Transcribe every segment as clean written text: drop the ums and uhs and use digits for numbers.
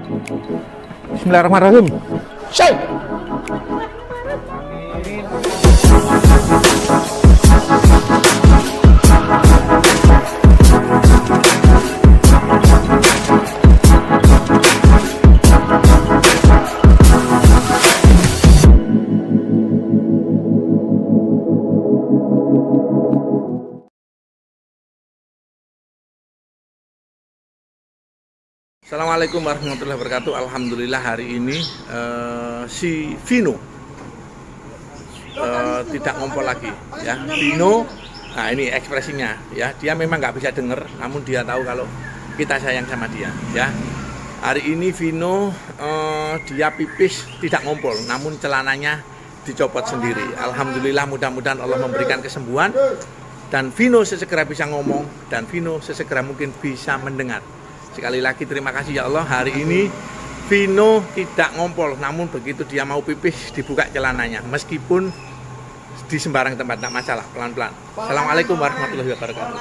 Bismillahirrahmanirrahim. Syai. Assalamualaikum warahmatullahi wabarakatuh. Alhamdulillah hari ini si Vino tidak ngompol lagi ya. Vino, nah ini ekspresinya ya, dia memang nggak bisa dengar, namun dia tahu kalau kita sayang sama dia ya. Hari ini Vino dia pipis tidak ngompol, namun celananya dicopot sendiri. Alhamdulillah, mudah-mudahan Allah memberikan kesembuhan dan Vino sesegera bisa ngomong dan Vino sesegera mungkin bisa mendengar. Sekali lagi terima kasih ya Allah, hari ini Vino tidak ngompol, namun begitu dia mau pipis dibuka celananya, meskipun di sembarang tempat, tak masalah, pelan-pelan. Assalamualaikum warahmatullahi wabarakatuh.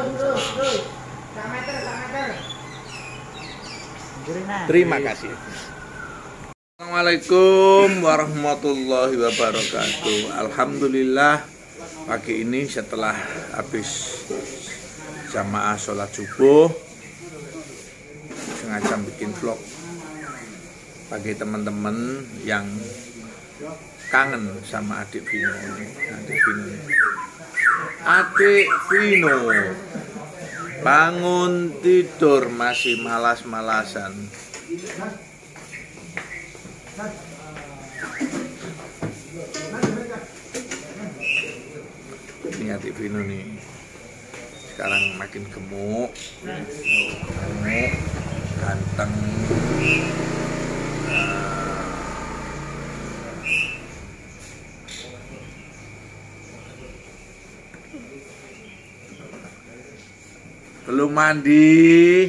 Terima kasih. Assalamualaikum warahmatullahi wabarakatuh. Alhamdulillah pagi ini setelah habis jamaah sholat subuh, sengaja bikin vlog bagi teman-teman yang kangen sama adik Vino. Adik Vino bangun tidur masih malas-malasan. Ini adik Vino nih, sekarang makin gemuk, ganteng, belum mandi.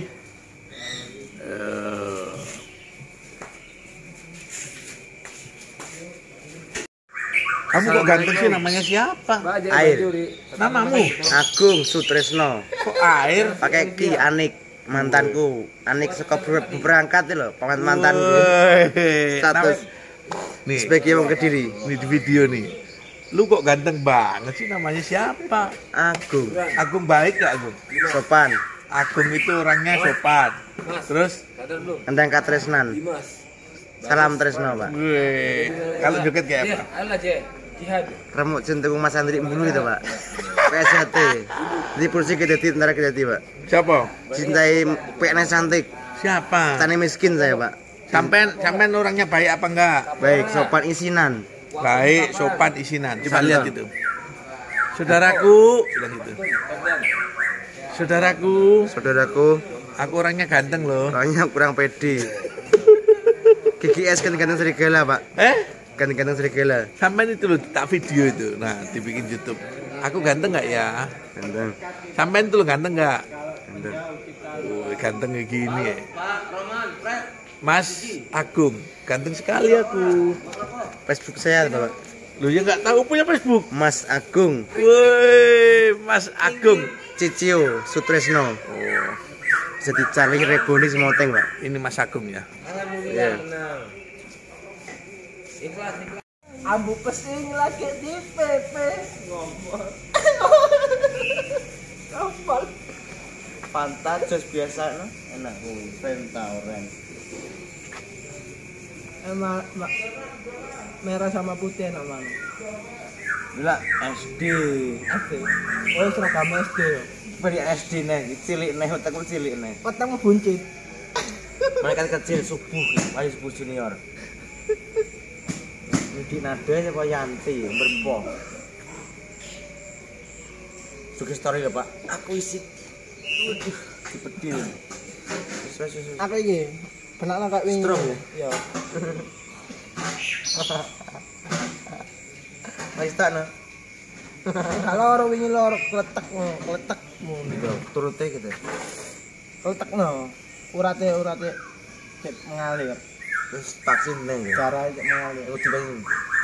Kamu kok ganteng sih, namanya siapa? Air. Namamu? Agung Sutresno. Kok Air? Pakai Ki Anik, mantanku. Anik suka berangkat loh, mantanku. Status Nih, sebagai orang Kediri. ini di video nih. Lu kok ganteng banget sih, namanya siapa? Agung. Agung baik gak Agung? Sopan. Agung itu orangnya sopan. Terus? Endang Katresnan. Salam Tresno, Pak. Wih, kalau joget kayak apa? Remuk centung Mas Andri Mbulu itu, Pak. PSHT. Di kursi kedati, ntar kedati, Pak. Siapa? Cintai PNS cantik. Siapa? Tani miskin saya, Pak. Sampean orangnya baik apa enggak? Baik, sopan isinan. Baik, sopan isinan. Coba lihat itu. Saudaraku, bilang gitu. Saudaraku, aku orangnya ganteng loh. Orangnya kurang pede. GGS kan ganteng serigala, Pak. Ganteng serigala. Sampean itu loh, tak video itu. Nah, dibikin YouTube. Aku ganteng nggak ya? Ganteng. Sampean itu loh ganteng nggak? Ganteng. Ganteng kayak gini ya. Mas Agung, ganteng sekali aku. Facebook saya, Pak. Lu ya nggak tahu punya Facebook? Mas Agung. Woi, Mas Agung. Cicio Sutresno. Oh, Bisa dicari regoni semoteng, Pak. ini Mas Agung ya. Iya. Ambu pesing lagi di PP ngomong. Kapal. Fanta jos biasa no? Enak kuwi, Fanta oren. Merah sama putih namanya. Bila SD. SD. Oh, seragam SD ya. Bari SD nih, cilik nih, otakku cilik nih. Petang buncit. Mereka kecil subuh, masih subuh junior. Di nada siapa Yanti, berempo. Suki story lho, Pak. Aku isi. Dipedil. Aku iki benakno kak wingi. Strong ya? Iya. Wis tak no. Kalau orang wingi lor kletekmu. Gitu, turute gitu. Kletekno. Urate cek mengalir. Terus vaksin neng ya. Cara cek mengalir. Aku dibanding.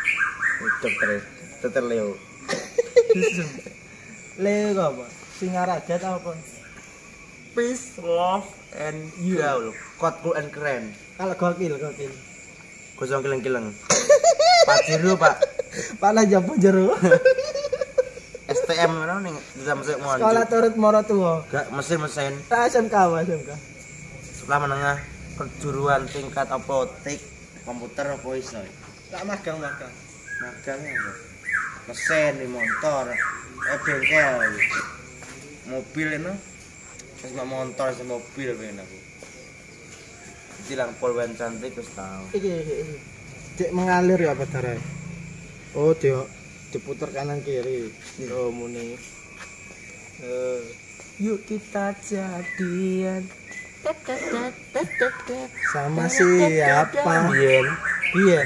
Dokter Leo. Lego apa? Singaraja ta apa? Peace, love, and gaul. Kuat, cool, and keren. Kalau gokil. Gosong kileng-kileng. Pak Jiru, Pak. Panah japo jero. STM mana nih? Bisa masuk mau. Sekolah turut moro tua. Gak mesin. SMK. Sekolah menengah perguruan tingkat apotek komputer apa iso? Tak magang. Magang apa? Mesin di motor, bengkel, mobil itu. Terus mau motor sama mobil pengen aku. Bilang polwan cantik terus tahu. Iki. Cek mengalir ya apa darah? Oh, dia diputar kanan kiri. Oh, muni. Yuk kita jadian. Sama siapa? Bien.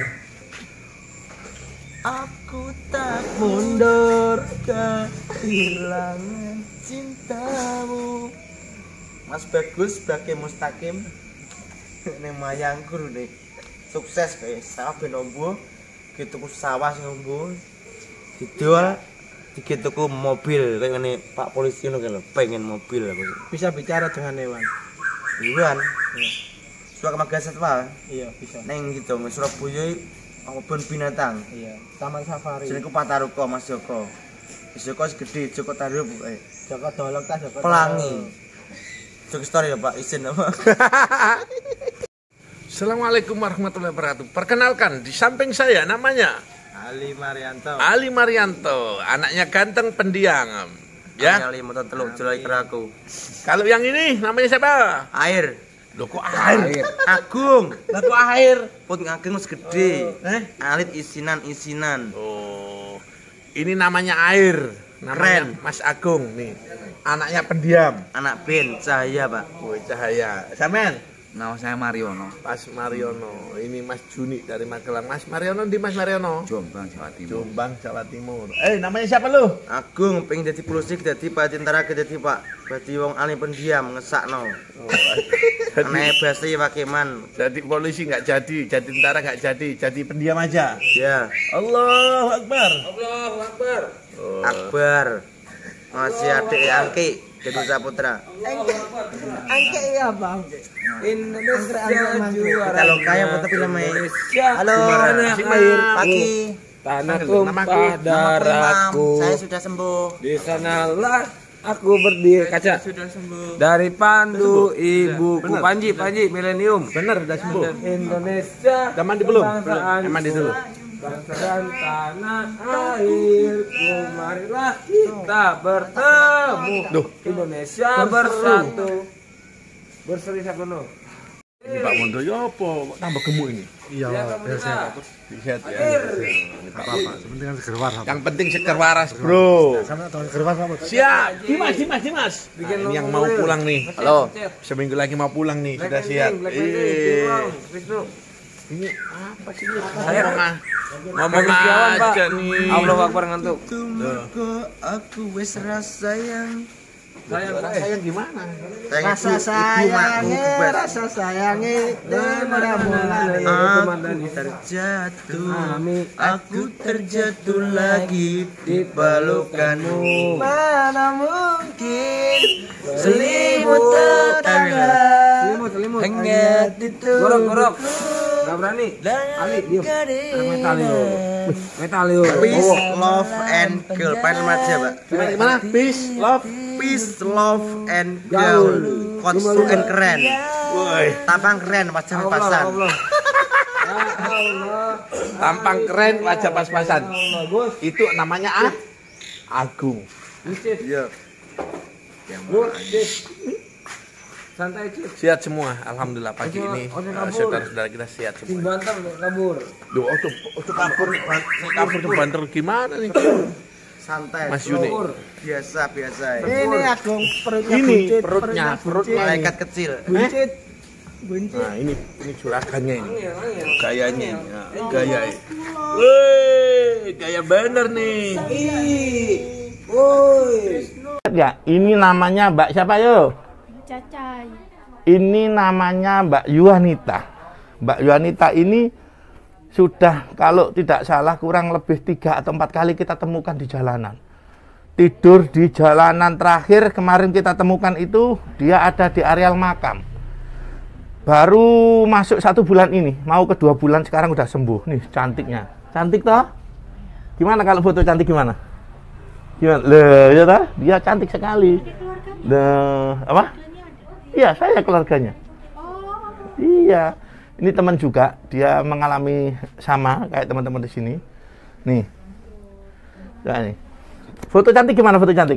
Aku tak Mundur. kehilangan cintamu. Mas Bagus sebagai Mustaqim neng mayangkur nih sukses kayak sawah benombo gitu ku sawah nombo dijual dikituku mobil kayak ini Pak Polisi lo kalau pengen mobil aku Bisa bicara dengan hewan. Iwan suka magasat Pak Iya, bisa. neng gitu neng Surabaya kebun binatang Iya, taman safari. sini ku Pataruko Mas Joko segede Joko Tarup Joko Dolok ta Joko. Pelangi Joko story ya Pak izin apa Assalamualaikum warahmatullahi wabarakatuh. Perkenalkan, di samping saya namanya Ali Marianto Ali Marianto, anaknya ganteng pendiam. Ya. Ali motor teluk jelai keraku Kalau yang ini namanya siapa? air Loh kok air? Agung Lah kok air? put Agung mas gede alit isinan Oh, ini namanya air. Namanya Keren. Mas Agung nih. Anaknya pendiam. anak Ben Cahaya Pak Woi Cahaya. Samen? nama saya Mariono Mas Mariono. Ini Mas Juni dari Magelang. Mas Mariono di Mas Mariono. Jombang Jawa Timur Jombang, Jawa Timur. Namanya siapa lu? Agung pengen jadi polisi jadi Pak tentara jadi Pak jadi wong ali pendiam ngesakno Oh, aneh bahasa ya Pak Keman jadi polisi nggak jadi tentara nggak jadi pendiam aja. ya Allahu Akbar. Akbar masih adik Angki jadi Saputra Angke ya, Bang. Indonesia juara. kalau kaya foto filmnya halo Gimana? Si Mahir. pagi Tanah Namaku. tumpah darahku. saya sudah sembuh Di sanalah aku berdiri kaca. sudah sembuh Dari pandu ibuku Bener. Panji milenium. Bener udah sembuh. Indonesia. Udah mandi belum? kebangsaan Mandi dulu. Bangsa dan tanah airku, marilah kita bertemu. Duh. Indonesia bersatu. Berseri sakono. Ini Pak Mondo ya apa? Kok tambah gemuk ini? Iya, biasa. Sehat ya. Ini Pak apa sepenting kan seger waras. Yang penting seger waras, Bro. Sama tahun seger waras apa? Siap. Dimas. Bikin Ini yang logo mau mobil. pulang nih. Ngecet, Halo. ngecet. Seminggu lagi mau pulang nih, sudah Black siap. Wisnu. Ini apa sih ini? Saya- Ngomong Kesiawan, Pak. aja nih. Allah Akbar ngantuk. Tunggu aku wes rasayang Sayang gimana? Rasa sayange mulai. Aku terjatuh, aku terjatuh lagi di pelukanmu. Mana mungkin Selimut tetangga Selimut. hangat di Gorok. Gak berani. Ali, diam. Metalio. Peace, love, and girl. Panen aja Pak. Gimana? Peace, love. Peace, love, and gaul. Kotsu and keren. Woi, Tampang keren, wajah pasan. Allah. Ya Allah. tampang keren, wajah pas-pasan. Allah, Gus. Itu namanya Agung. Cip. Iya. Gus, Cip. Santai, Cip. Sehat semua, alhamdulillah pagi ini saudara-saudara kita sehat Tim semua. Banter kabur. Duh, itu kabur tuh banter gimana nih? Santai. Mas Yuni. Biasa. ini Agung perutnya Ini buncit, perutnya ini. Malaikat kecil. buncit. Nah, ini juragannya ini. Angin. Gayanya ini. Nah, gaya. Woi, gaya bener nih. Ya, ini namanya Mbak siapa yo? Cacai. Ini namanya Mbak Yuanita. Mbak Yuanita ini sudah kalau tidak salah kurang lebih 3 atau 4 kali kita temukan di jalanan. tidur di jalanan. Terakhir kemarin kita temukan itu dia ada di areal makam. Baru masuk 1 bulan ini, mau ke 2 bulan sekarang udah sembuh. Nih cantiknya, cantik toh? Gimana kalau foto cantik gimana? Gimana? Ya toh? Dia cantik sekali. Apa? Iya, saya keluarganya. Iya, ini teman juga, dia mengalami sama kayak teman-teman di sini. Nih, nah, nih. Foto cantik gimana? Foto cantik?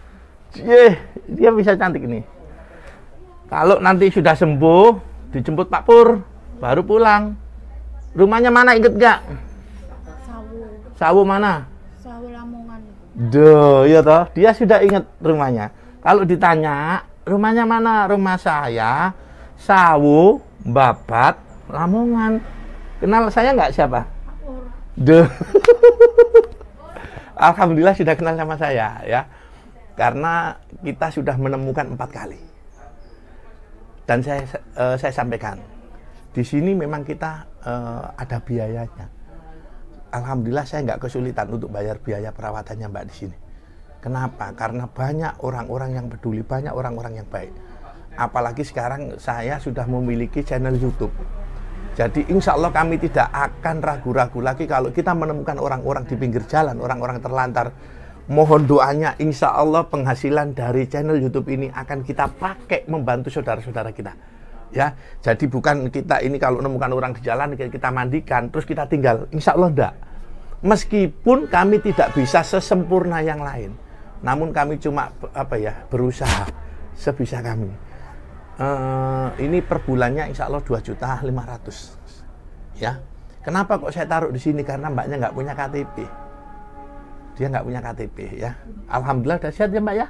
Dia bisa cantik ini. Kalau nanti sudah sembuh, dijemput Pak Pur, baru pulang. Rumahnya mana, inget gak? Sawu mana? Sawu Lamongan. Duh, iya toh, dia sudah ingat rumahnya. Kalau ditanya, rumahnya mana? Rumah saya, Sawu, Babat, Lamongan. Kenal saya nggak siapa? Duh. Alhamdulillah sudah kenal sama saya ya. Karena kita sudah menemukan 4 kali. Dan saya sampaikan, di sini memang kita ada biayanya. Alhamdulillah saya nggak kesulitan untuk bayar biaya perawatannya Mbak di sini. Kenapa? Karena banyak orang-orang yang peduli, banyak orang-orang yang baik. Apalagi sekarang saya sudah memiliki channel YouTube. Jadi insya Allah kami tidak akan ragu-ragu lagi kalau kita menemukan orang-orang di pinggir jalan, orang-orang terlantar. Mohon doanya, insya Allah penghasilan dari channel YouTube ini akan kita pakai membantu saudara-saudara kita. Ya, jadi bukan kita ini kalau menemukan orang di jalan kita mandikan, terus kita tinggal. Insya Allah enggak. Meskipun kami tidak bisa sesempurna yang lain. Namun kami cuma berusaha sebisa kami. Ini per bulannya insya Allah 2.500.000 ya. Kenapa kok saya taruh di sini? Karena mbaknya nggak punya KTP. Dia nggak punya KTP ya. Alhamdulillah udah sehat ya mbak ya.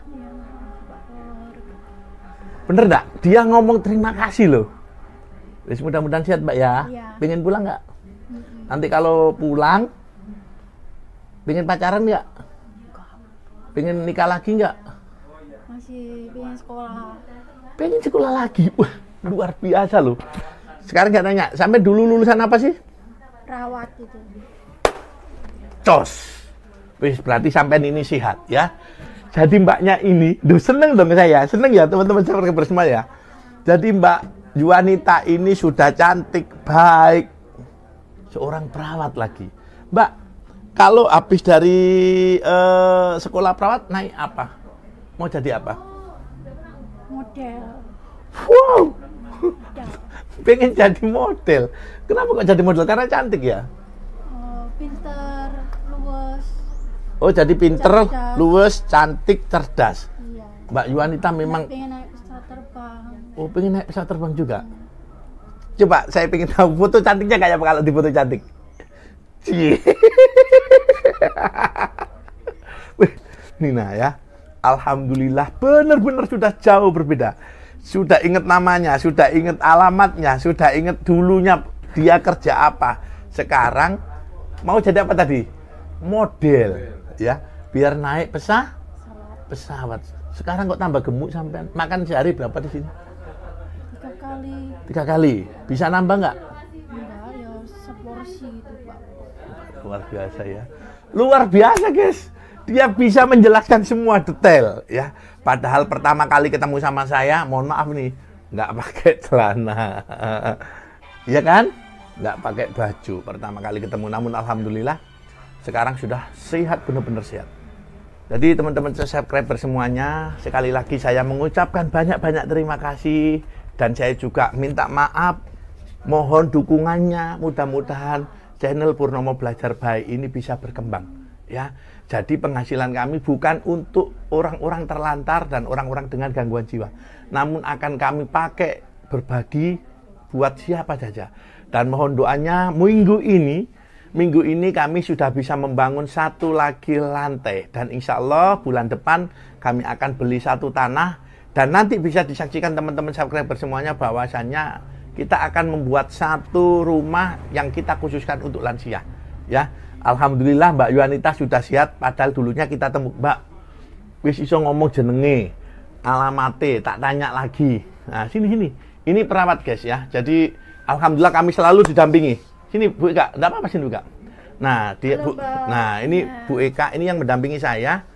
Bener nggak? Dia ngomong terima kasih loh. Mudah-mudahan sehat mbak ya. Pengen pulang nggak? Nanti kalau pulang, pengen pacaran nggak? Pengen nikah lagi nggak? Masih pengen sekolah. Pengen sekolah lagi? Wah, luar biasa loh. Sekarang nggak nanya, sampai dulu lulusan apa sih? Perawat itu. Cos. Wis, berarti sampai ini sehat ya. Jadi mbaknya ini, seneng dong saya. Seneng ya teman-teman saya bersama ya. Jadi Mbak Juanita ini sudah cantik, baik. Seorang perawat lagi. Mbak, kalau habis dari sekolah perawat naik apa? Mau jadi apa? Model. Wow. Pengen jadi model. Kenapa kok jadi model? Karena cantik ya? Pinter, luwes. Oh, jadi pinter, Cerdas. luwes, cantik, cerdas. Iya. Mbak Juanita memang... Pengen naik pesawat terbang. Oh, pengen naik pesawat terbang juga? Coba, saya pengen tahu foto cantiknya kayak apa kalau di foto cantik. Wih, Nina ya. Alhamdulillah, benar-benar sudah jauh berbeda. Sudah ingat namanya, sudah ingat alamatnya, sudah ingat dulunya dia kerja apa. Sekarang mau jadi apa tadi? Model, ya. Biar naik pesawat. Sekarang kok tambah gemuk sampean? Makan sehari berapa di sini? 3 kali. 3 kali. Bisa nambah nggak? Enggak, ya seporsi itu, Pak. Luar biasa ya. Luar biasa, guys. Dia bisa menjelaskan semua detail ya. Padahal pertama kali ketemu sama saya, mohon maaf nih, nggak pakai celana. Iya kan? Nggak pakai baju pertama kali ketemu. Namun alhamdulillah sekarang sudah sehat, benar-benar sehat. Jadi teman-teman subscriber semuanya, sekali lagi saya mengucapkan banyak-banyak terima kasih. Dan saya juga minta maaf, mohon dukungannya. Mudah-mudahan channel Purnomo Belajar Baik ini bisa berkembang ya. Jadi penghasilan kami bukan untuk orang-orang terlantar dan orang-orang dengan gangguan jiwa, namun akan kami pakai berbagi buat siapa saja. Dan mohon doanya minggu ini kami sudah bisa membangun 1 lagi lantai. Dan insya Allah bulan depan kami akan beli 1 tanah. Dan nanti bisa disaksikan teman-teman subscriber semuanya bahwasannya kita akan membuat 1 rumah yang kita khususkan untuk lansia ya. Alhamdulillah Mbak Juanita sudah sehat. Padahal dulunya kita temu, Mbak wis iso ngomong jenenge, alamate, tak tanya lagi. Nah sini. Ini perawat guys ya. Jadi alhamdulillah kami selalu didampingi. Sini Bu Eka, enggak apa-apa sini Bu Eka. Nah, dia Bu. Nah, ini Bu Eka ini yang mendampingi saya.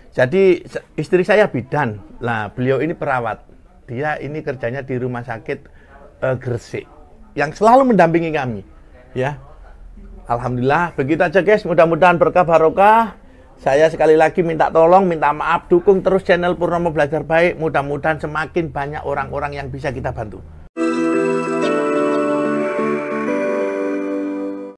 Jadi istri saya bidan, nah beliau ini perawat. Dia ini kerjanya di rumah sakit Gresik, yang selalu mendampingi kami, ya. Alhamdulillah, begitu aja guys. Mudah-mudahan berkah barokah. Saya sekali lagi minta tolong, minta maaf, dukung terus channel Purnomo Belajar Baik. Mudah-mudahan semakin banyak orang-orang yang bisa kita bantu.